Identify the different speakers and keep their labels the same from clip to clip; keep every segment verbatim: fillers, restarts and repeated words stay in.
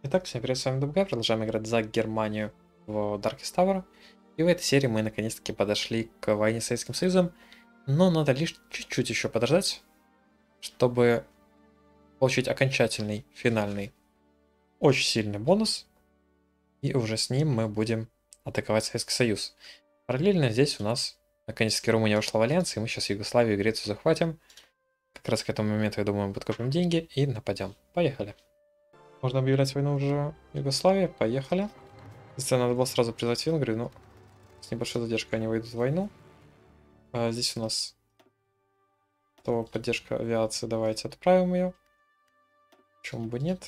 Speaker 1: Итак, всем привет, с вами ДБГ, продолжаем играть за Германию в Darkest Tower. И в этой серии мы наконец-таки подошли к войне с Советским Союзом, но надо лишь чуть-чуть еще подождать, чтобы получить окончательный, финальный, очень сильный бонус, и уже с ним мы будем атаковать Советский Союз. Параллельно здесь у нас наконец-таки Румыния вошла в альянс, и мы сейчас Югославию и Грецию захватим. Как раз к этому моменту, я думаю, мы подкопим деньги и нападем. Поехали. Можно объявлять войну уже в Югославии. Поехали. Здесь надо было сразу призвать Венгрию, но с небольшой задержкой они выйдут в войну. А здесь у нас то поддержка авиации. Давайте отправим ее. Почему бы нет?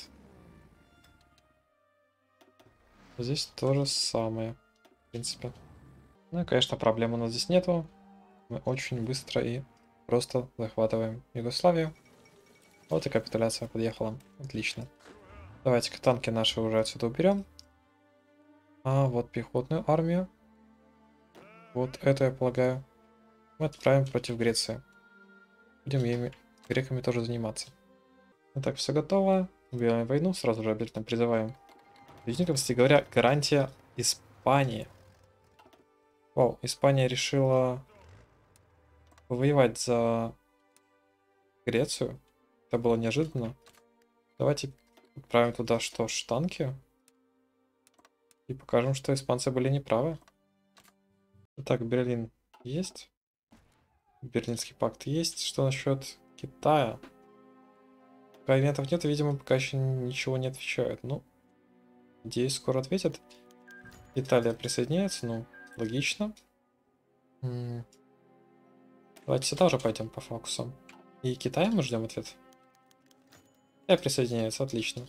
Speaker 1: Здесь то же самое, в принципе. Ну и, конечно, проблем у нас здесь нету. Мы очень быстро и просто захватываем Югославию. Вот и капитуляция подъехала. Отлично. Давайте-ка танки наши уже отсюда уберем. А вот пехотную армию. Вот это, я полагаю, мы отправим против Греции. Будем ими, греками тоже заниматься. Итак, все готово. Убиваем войну. Сразу же обязательно призываем союзников. Кстати говоря, гарантия Испании. Вау, Испания решила воевать за Грецию. Это было неожиданно. Давайте отправим туда что ж, танки. И покажем, что испанцы были неправы. Итак, Берлин есть. Берлинский пакт есть. Что насчет Китая? Комментов нет, видимо, пока еще ничего не отвечают. Ну, надеюсь, скоро ответят. Италия присоединяется, ну, логично. М-м. Давайте сюда уже пойдем по фокусам. И Китай мы ждем ответ. Китай присоединяется, отлично.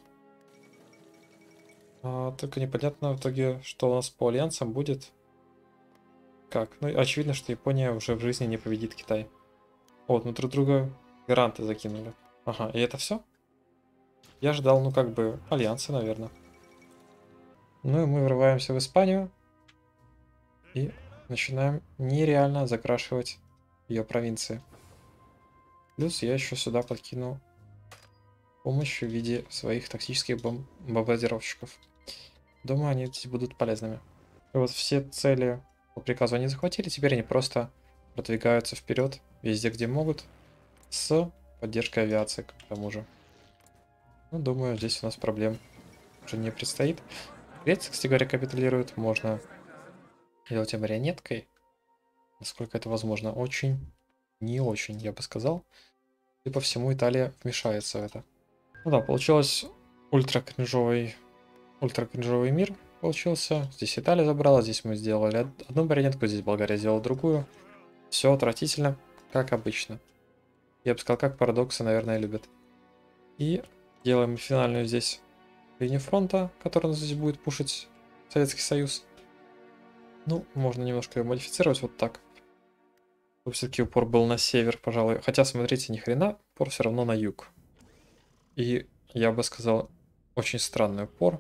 Speaker 1: А, только непонятно в итоге, что у нас по альянсам будет. Как? Ну, очевидно, что Япония уже в жизни не победит Китай. Вот, мы друг друга гранты закинули. Ага, и это все? Я ждал, ну, как бы, альянсы, наверное. Ну, и мы врываемся в Испанию. И начинаем нереально закрашивать ее провинции. Плюс я еще сюда подкину помощь в виде своих тактических бом бомбардировщиков. Думаю, они здесь будут полезными. И вот все цели по приказу они захватили, теперь они просто продвигаются вперед везде, где могут, с поддержкой авиации, к тому же. Ну, думаю, здесь у нас проблем уже не предстоит. Греция, кстати говоря, капитулирует. Можно делать марионеткой. Насколько это возможно. Очень, не очень, я бы сказал. И по всему Италия вмешается в это. Ну да, получилось ультра-кринжовый, ультра-кринжовый мир получился. Здесь Италия забрала, здесь мы сделали одну марионетку, здесь Болгария сделала другую. Все отвратительно, как обычно. Я бы сказал, как парадоксы, наверное, любят. И делаем финальную здесь линию фронта, которая здесь будет пушить Советский Союз. Ну, можно немножко ее модифицировать вот так. Все-таки упор был на север, пожалуй. Хотя, смотрите, ни хрена, упор все равно на юг. И я бы сказал, очень странный упор.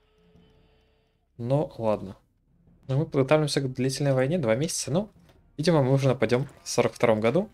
Speaker 1: Но ладно. Но мы подготавливаемся к длительной войне, два месяца. Ну, видимо, мы уже нападем в сорок втором году.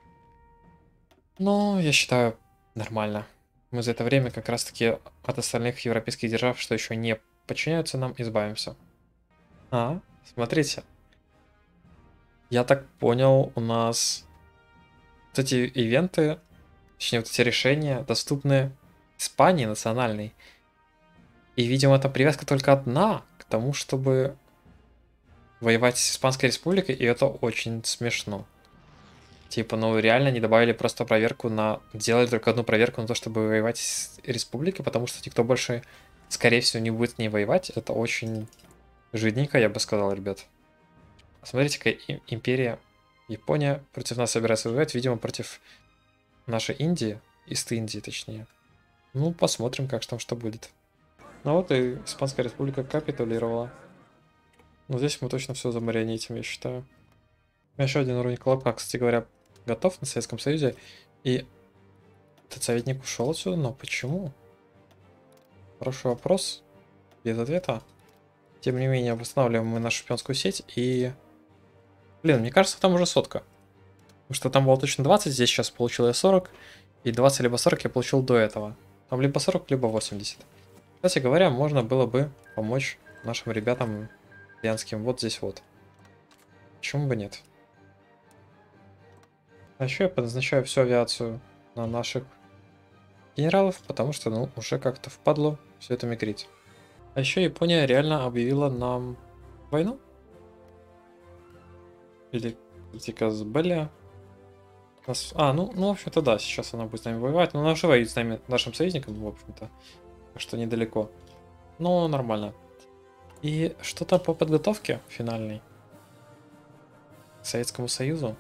Speaker 1: Но я считаю, нормально. Мы за это время как раз-таки от остальных европейских держав, что еще не подчиняются нам, избавимся. А, смотрите. Я так понял, у нас вот эти ивенты, точнее вот эти решения доступны Испании национальной. И, видимо, это привязка только одна к тому, чтобы воевать с Испанской Республикой, и это очень смешно. Типа, ну реально не добавили просто проверку на... Сделали только одну проверку на то, чтобы воевать с Республикой, потому что никто больше, скорее всего, не будет с ней воевать. Это очень жидненько, я бы сказал, ребят. Смотрите-ка, империя, Япония против нас собирается воевать, видимо, против нашей Индии, Ист-Индии, точнее. Ну, посмотрим, как там что будет. Ну вот и Испанская Республика капитулировала. Но здесь мы точно все замарионетим, я считаю. Еще один уровень колобка, кстати говоря, готов на Советском Союзе. И этот советник ушел отсюда, но почему? Хороший вопрос, без ответа. Тем не менее, восстанавливаем мы нашу шпионскую сеть и... Блин, мне кажется, там уже сотка. Потому что там было точно двадцать, здесь сейчас получил я сорок. И двадцать либо сорок я получил до этого. Там либо сорок, либо восемьдесят. Кстати говоря, можно было бы помочь нашим ребятам итальянским вот здесь вот. Почему бы нет? А еще я подназначаю всю авиацию на наших генералов, потому что, ну, уже как-то впадло все это мигрить. А еще Япония реально объявила нам войну? Или критика с Белли? Нас... А, ну, ну, в общем-то, да, сейчас она будет с нами воевать, но она уже воюет с нами, нашим союзником, в общем-то, так что недалеко. Но нормально. И что-то по подготовке финальной к Советскому Союзу.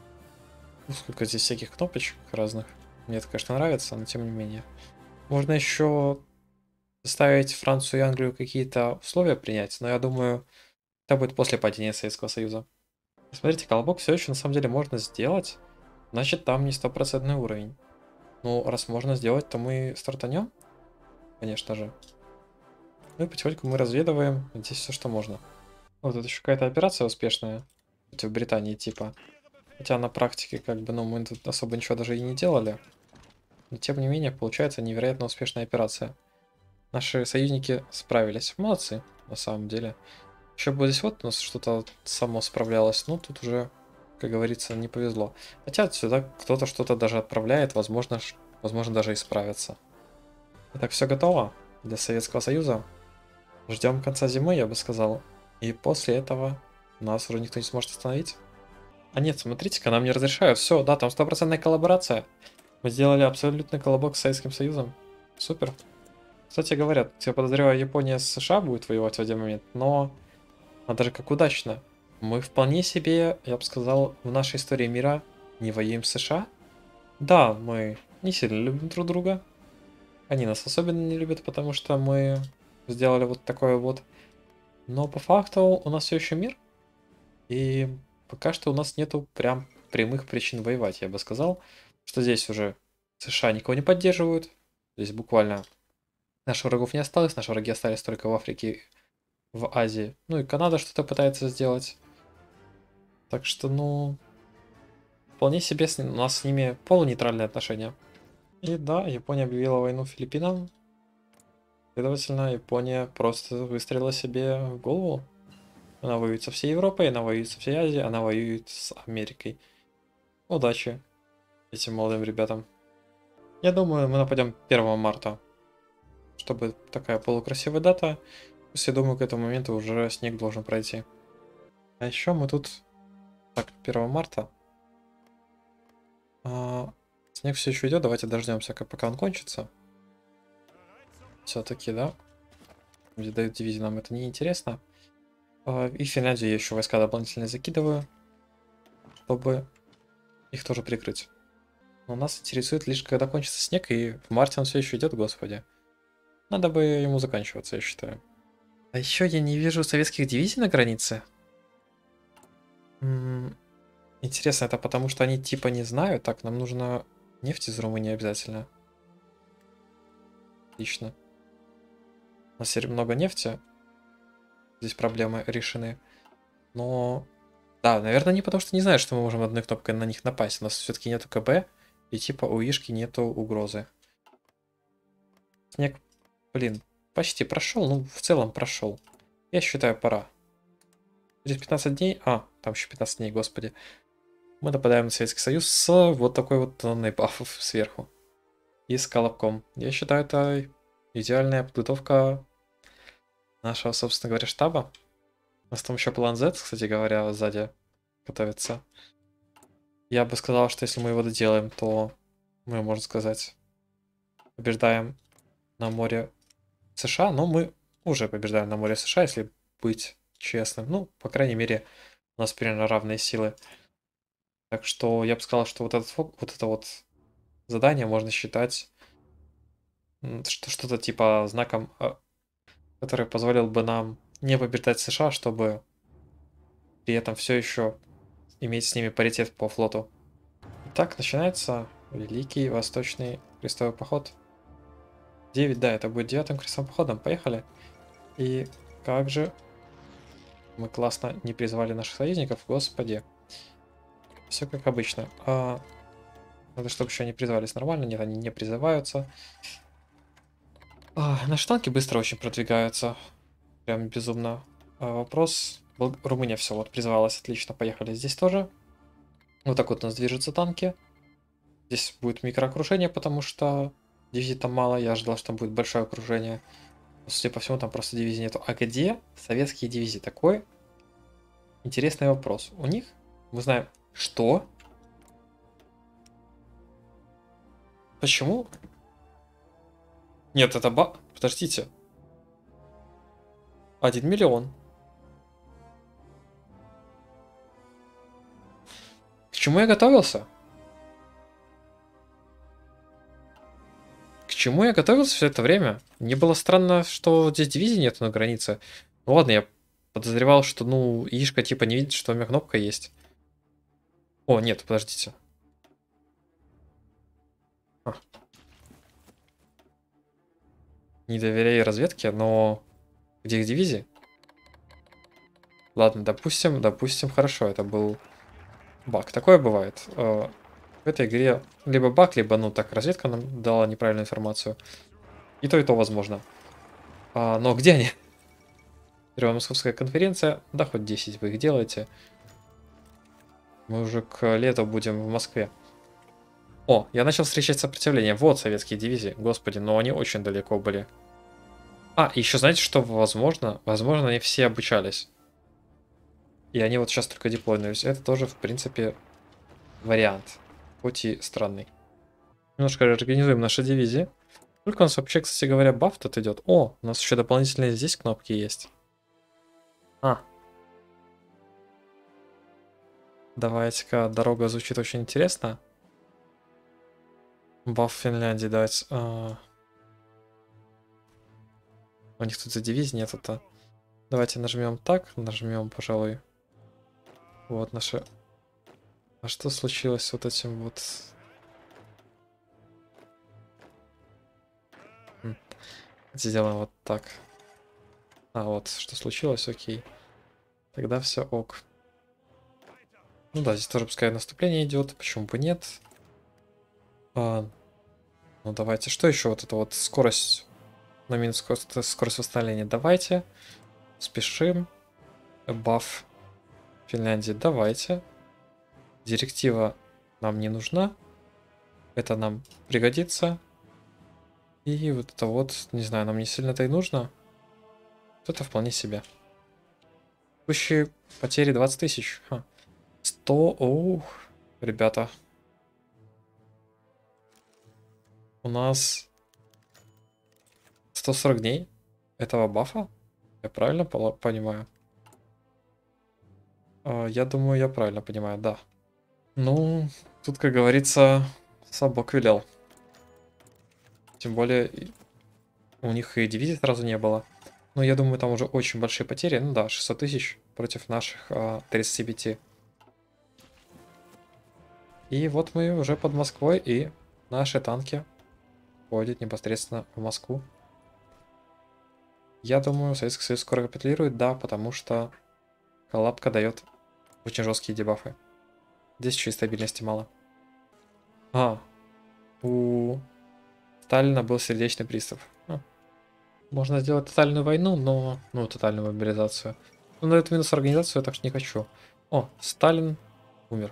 Speaker 1: Ну, сколько здесь всяких кнопочек разных. Мне это, конечно, нравится, но тем не менее. Можно еще заставить Францию и Англию какие-то условия принять, но я думаю, это будет после падения Советского Союза. Смотрите, колобок все еще на самом деле можно сделать, значит там не стопроцентный уровень. Ну, раз можно сделать, то мы стартанем, конечно же. Ну и потихоньку мы разведываем здесь все, что можно. Вот это еще какая-то операция успешная против Британии типа. Хотя на практике как бы, ну, мы тут особо ничего даже и не делали. Но тем не менее, получается невероятно успешная операция. Наши союзники справились. Молодцы, на самом деле. Еще бы здесь вот у нас что-то само справлялось. Ну, тут уже, как говорится, не повезло. Хотя сюда кто-то что-то даже отправляет. Возможно, возможно даже и справится. Итак, все готово для Советского Союза. Ждем конца зимы, я бы сказал. И после этого нас уже никто не сможет остановить. А нет, смотрите-ка, нам не разрешают. Все, да, там стопроцентная коллаборация. Мы сделали абсолютный коллабок с Советским Союзом. Супер. Кстати говоря, я подозреваю, Япония с США будет воевать в один момент, но надо же как удачно. Мы вполне себе, я бы сказал, в нашей истории мира не воюем с США. Да, мы не сильно любим друг друга. Они нас особенно не любят, потому что мы сделали вот такое вот. Но по факту у нас все еще мир. И пока что у нас нету прям прямых причин воевать, я бы сказал. Что здесь уже США никого не поддерживают. Здесь буквально наших врагов не осталось. Наши враги остались только в Африке, в Азии. Ну и Канада что-то пытается сделать. Так что, ну, вполне себе с, у нас с ними полунейтральные отношения. И да, Япония объявила войну Филиппинам. Следовательно, Япония просто выстрелила себе в голову. Она воюет со всей Европой, она воюет со всей Азией, она воюет с Америкой. Удачи этим молодым ребятам. Я думаю, мы нападем первого марта. Чтобы такая полукрасивая дата. Я думаю, к этому моменту уже снег должен пройти. А еще мы тут... Так, первого марта. А, снег все еще идет. Давайте дождемся, пока он кончится. Все-таки, да. Где дают дивизии, нам это не интересно. А, и в Финляндию я еще войска дополнительно закидываю. Чтобы их тоже прикрыть. Но нас интересует лишь, когда кончится снег, и в марте он все еще идет, господи. Надо бы ему заканчиваться, я считаю. А еще я не вижу советских дивизий на границе. М-м- интересно, это потому что они типа не знают? Так, нам нужно нефть из Румынии обязательно. Отлично. У нас теперь много нефти. Здесь проблемы решены. Но... Да, наверное, не потому что не знают, что мы можем одной кнопкой на них напасть. У нас все-таки нету КБ. И типа у Ишки нету угрозы. Снег, блин, почти прошел. Ну, в целом прошел. Я считаю, пора. Через пятнадцать дней... А, там еще пятнадцать дней, господи. Мы нападаем на Советский Союз с вот такой вот тонной бафов сверху. И с колобком. Я считаю, это идеальная подготовка нашего, собственно говоря, штаба. У нас там еще план Z, кстати говоря, сзади готовится. Я бы сказал, что если мы его доделаем, то мы, можно сказать, побеждаем на море США. Но мы уже побеждаем на море США, если быть честным. Ну, по крайней мере, у нас примерно равные силы. Так что я бы сказал, что вот, этот, вот это вот задание можно считать что что-то типа знаком, который позволил бы нам не побеждать США, чтобы при этом все еще иметь с ними паритет по флоту. Итак, начинается Великий Восточный крестовый поход. девять, да, это будет девятым крестовым походом. Поехали. И как же мы классно не призвали наших союзников, господи. Все как обычно. А, надо, чтобы еще они призвались нормально. Нет, они не призываются. А, наши танки быстро очень продвигаются. Прям безумно. А, вопрос. Бол- Румыния все вот призывалась. Отлично, поехали. Здесь тоже. Вот так вот у нас движутся танки. Здесь будет микроокружение, потому что дивизий там мало. Я ожидал, что там будет большое окружение. Но, судя по всему, там просто дивизий нету. А где советские дивизии? Такой интересный вопрос. У них, мы знаем, что? Почему? Нет, это ба... Подождите. Один миллион. К чему я готовился? К чему я готовился все это время? Мне было странно, что здесь дивизии нету на границе. Ну ладно, я подозревал, что, ну, Ишка типа не видит, что у меня кнопка есть. О, нет, подождите. А. Не доверяю разведке, но... Где их дивизии? Ладно, допустим, допустим, хорошо, это был баг. Такое бывает. Э, В этой игре либо баг, либо, ну, так, разведка нам дала неправильную информацию. И то, и то возможно. А, но где они? Первая московская конференция. Да, хоть десять вы их делаете. Мы уже к лету будем в Москве. О, я начал встречать сопротивление. Вот советские дивизии. Господи, но они очень далеко были. А, еще знаете, что возможно? Возможно, они все обучались. И они вот сейчас только деплойнулись. Это тоже, в принципе, вариант. Хоть и странный. Немножко организуем наши дивизии. Сколько у нас вообще, кстати говоря, баф тут идет? О, у нас еще дополнительные здесь кнопки есть. А. Давайте-ка, дорога звучит очень интересно. Баф Финляндии, давайте. А... У них тут за дивизии нету-то. Давайте нажмем так, нажмем, пожалуй. Вот наши... А что случилось с вот этим вот... Сделаем вот так. А, вот, что случилось, окей. Тогда все ок. Ну да, здесь тоже пускай наступление идет, почему бы нет. А, ну давайте, что еще вот это вот скорость на минус скорость, скорость восстановления, давайте. Спешим. Баф Финляндии, давайте. Директива нам не нужна. Это нам пригодится. И вот это вот, не знаю, нам не сильно-то и нужно. Это вполне себе. Текущие потери двадцать тысяч. Ха. сто, ух, ребята. У нас сто сорок дней этого бафа. Я правильно понимаю? Я думаю, я правильно понимаю, да. Ну, тут, как говорится, сам Бог велел. Тем более, у них и дивизии сразу не было. Но я думаю, там уже очень большие потери. Ну да, шестьсот тысяч против наших а, тридцати пяти. И вот мы уже под Москвой, и наши танки ходят непосредственно в Москву. Я думаю, Советский Союз скоро капитулирует, да, потому что коллапка дает очень жесткие дебафы. Здесь еще и стабильности мало. А, у Сталина был сердечный приступ. А. Можно сделать тотальную войну, но... Ну, тотальную мобилизацию. Но на эту минус организацию я так что не хочу. О, Сталин умер.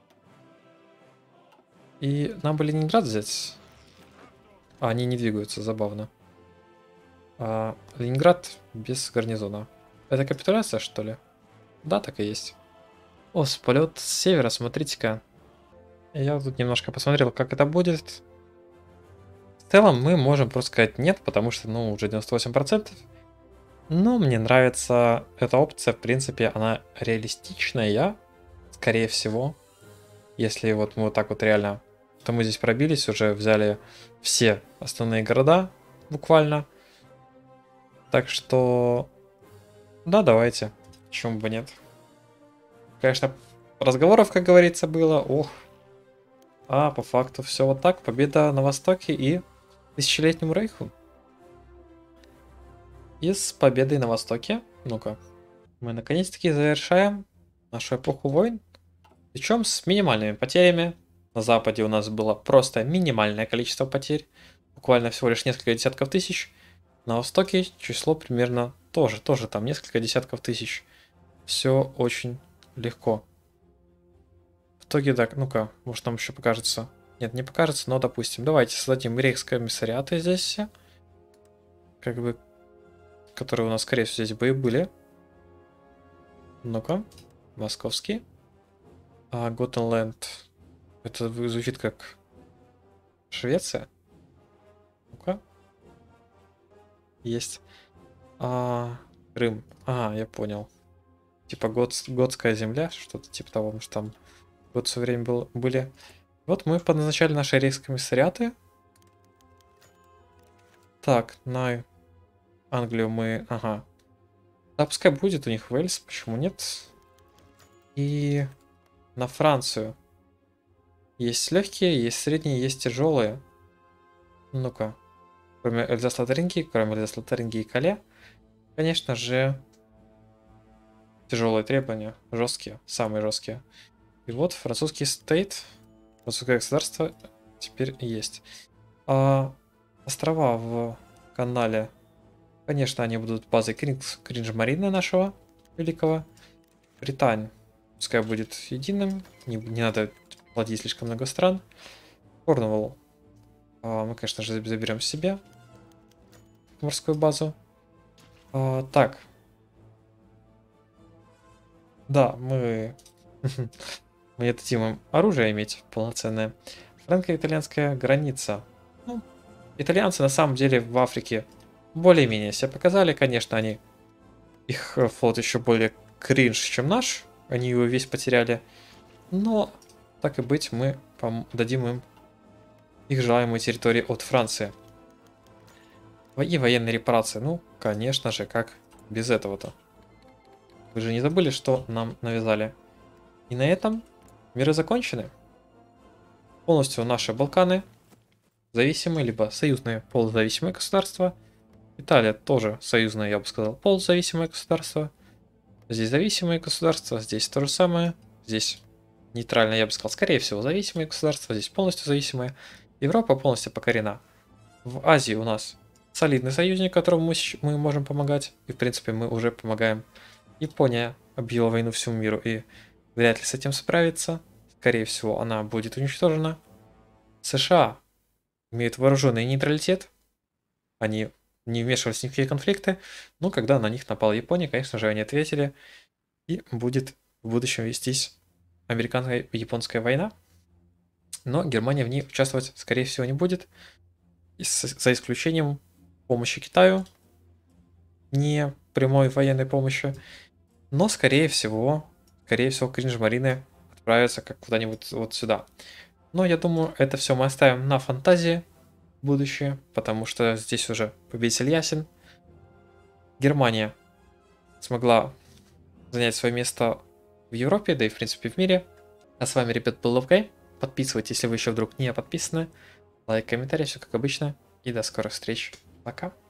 Speaker 1: И нам бы Ленинград взять. А, они не двигаются, забавно. А, Ленинград без гарнизона. Это капитуляция, что ли? Да, так и есть. О, полет с севера, смотрите-ка. Я тут немножко посмотрел, как это будет. В целом мы можем просто сказать нет, потому что, ну, уже девяносто восемь процентов. Но мне нравится эта опция, в принципе, она реалистичная, скорее всего. Если вот мы вот так вот реально, то мы здесь пробились, уже взяли все основные города, буквально. Так что, да, давайте, почему бы нет. Конечно, разговоров, как говорится, было, ох. А по факту все вот так, победа на Востоке и тысячелетнему рейху. И с победой на Востоке, ну-ка, мы наконец-таки завершаем нашу эпоху войн. Причем с минимальными потерями. На Западе у нас было просто минимальное количество потерь. Буквально всего лишь несколько десятков тысяч. На востоке число примерно тоже, тоже там несколько десятков тысяч. Все очень легко. В итоге, так, ну-ка, может нам еще покажется. Нет, не покажется, но допустим. Давайте создадим рейхскомиссариаты здесь все. Как бы, которые у нас, скорее всего, здесь бы и были. Ну-ка, московский. А Готенленд. Это звучит как Швеция. Ну-ка. Есть. А, Крым. Ага, я понял. Типа год, готская земля, что-то типа того, потому что там год все время был, были. Вот мы подназначали наши рейхскомиссариаты. Так, на Англию мы... Ага. Да, пускай будет у них Уэльс, почему нет? И на Францию. Есть легкие, есть средние, есть тяжелые. Ну-ка. Кроме Эльзас-Лотарингии, кроме Эльзас-Лотарингии и Кале, конечно же, тяжелые требования, жесткие, самые жесткие. И вот французский стейт, французское государство теперь есть. А острова в канале, конечно, они будут базой Кринж, Кринж-Марина нашего великого. Британь, пускай будет единым, не, не надо плодить слишком много стран. Корнуолл а, мы, конечно же, заберем себе морскую базу. А, так. Да, мы... мы не дадим им оружие иметь полноценное. Франко-итальянская граница. Ну, итальянцы на самом деле в Африке более-менее себя показали. Конечно, они... Их флот еще более кринж, чем наш. Они его весь потеряли. Но, так и быть, мы дадим им их желаемые территории от Франции. И военные репарации. Ну, конечно же, как без этого-то. Вы же не забыли, что нам навязали. И на этом миры закончены. Полностью наши Балканы зависимые, либо союзные полузависимые государства. Италия тоже союзное, я бы сказал, полузависимое государство. Здесь зависимые государства, здесь то же самое. Здесь нейтрально, я бы сказал, скорее всего, зависимые государства. Здесь полностью зависимые. Европа полностью покорена. В Азии у нас солидный союзник, которому мы, мы можем помогать. И, в принципе, мы уже помогаем. Япония объявила войну всему миру и вряд ли с этим справится. Скорее всего, она будет уничтожена. США имеют вооруженный нейтралитет. Они не вмешивались в никакие конфликты. Но когда на них напала Япония, конечно же, они ответили. И будет в будущем вестись американо-японская война. Но Германия в ней участвовать, скорее всего, не будет. За исключением помощи Китаю. Не прямой военной помощи. Но, скорее всего, скорее всего, Кринж-Марины отправятся как куда-нибудь вот сюда. Но я думаю, это все мы оставим на фантазии будущее, потому что здесь уже победитель ясен. Германия смогла занять свое место в Европе, да и в принципе в мире. А с вами, ребят, был Ловгай. Подписывайтесь, если вы еще вдруг не подписаны. Лайк, комментарий, все как обычно. И до скорых встреч. Пока.